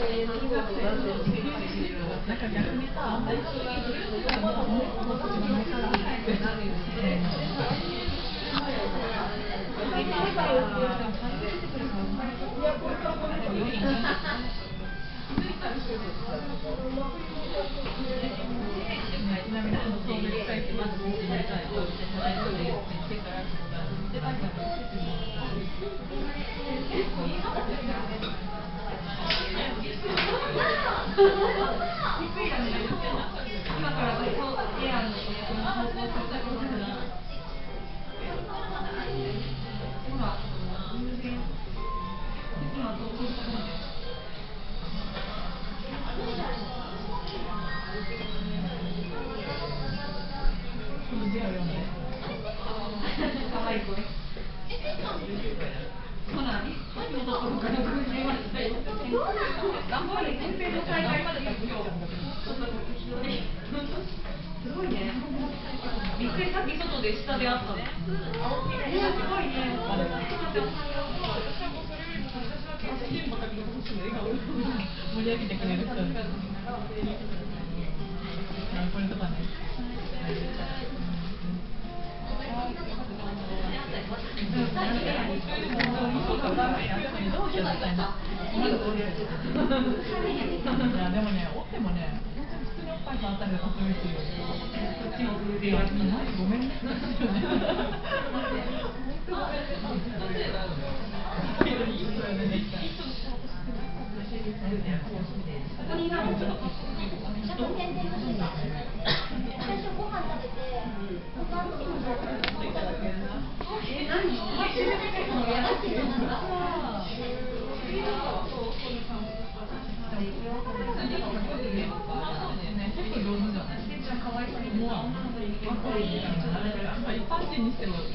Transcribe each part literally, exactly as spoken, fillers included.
なんか逆にさ、あんまり自分のこと自分のからってなるよね。 すごいね。びっくり、さっき外で下で会ったの。ね、すごいね。 盛り上げてくれる人。これとかね。でもね、折ってもね、普通におっぱい触ったりとかするし、こっちもするし、ごめんね。一般人にしても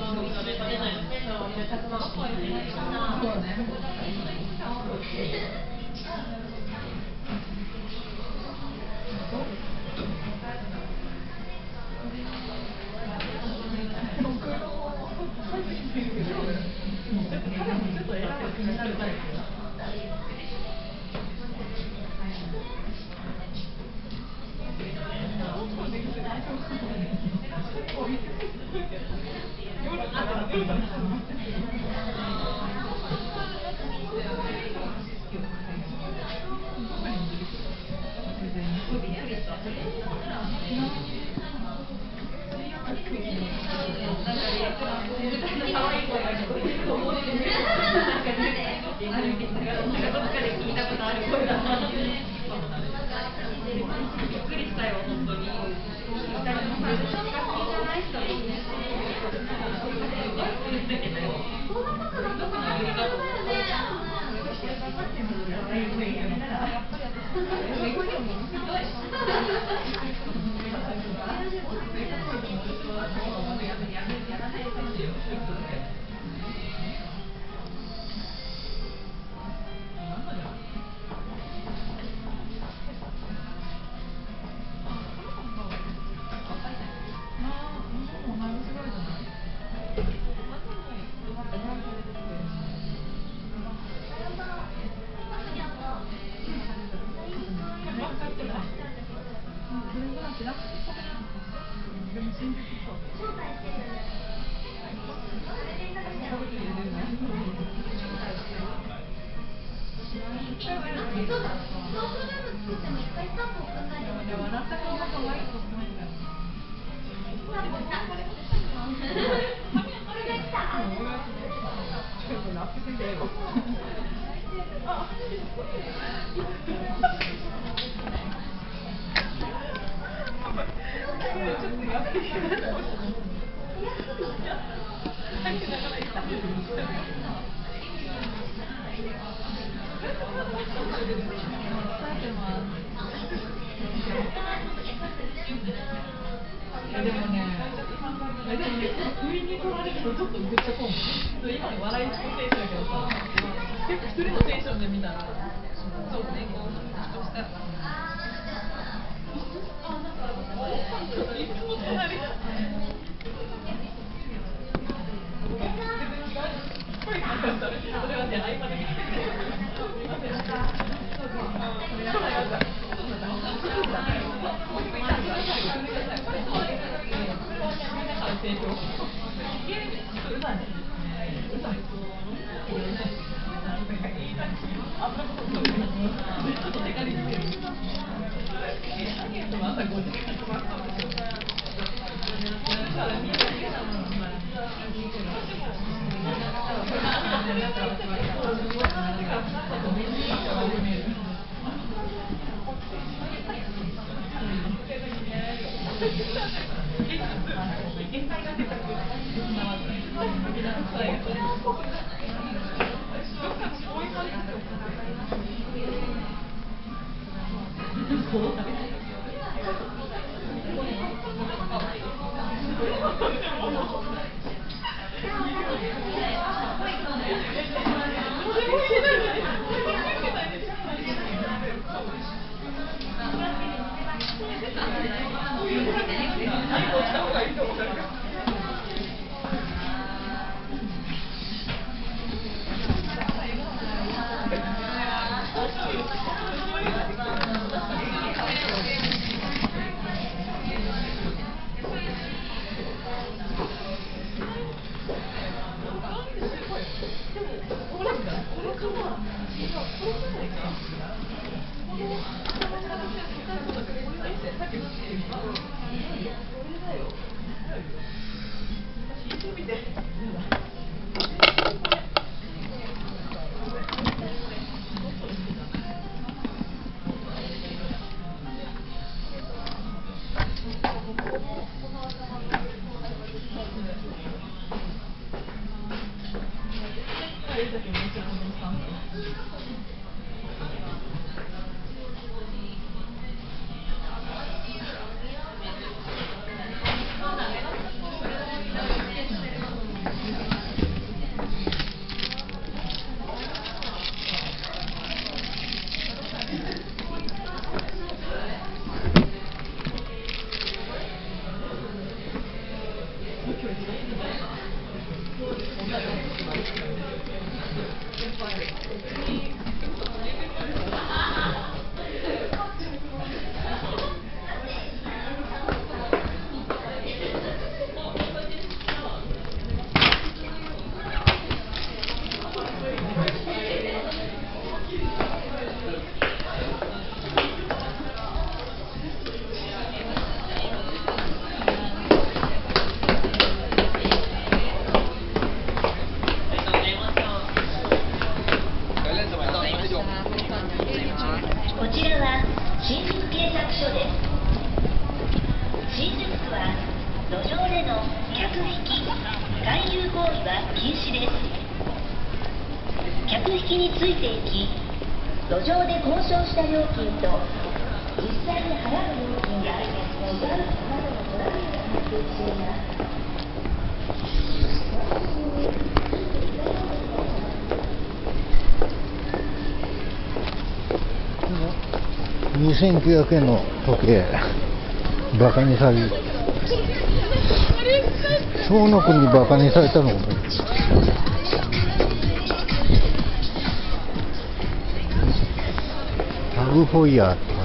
でもね、でもね、不意に取られるとちょっとグッとこう。今の笑いのテンションだけどさ、結構一人のテンションで見たら、そうね、こうとしたら。あ、なんか、いつも隣。これはね、合間で見てる。すみません。 ょっとテカリつける。でも朝ごじから。 客引きについていき、路上で交渉した料金と実際に払う料金が違うなどのトラブルが発生しています。 にせんきゅうひゃくえんの時計、バカにされる。小の国にバカにされたのか。タグフォイヤー。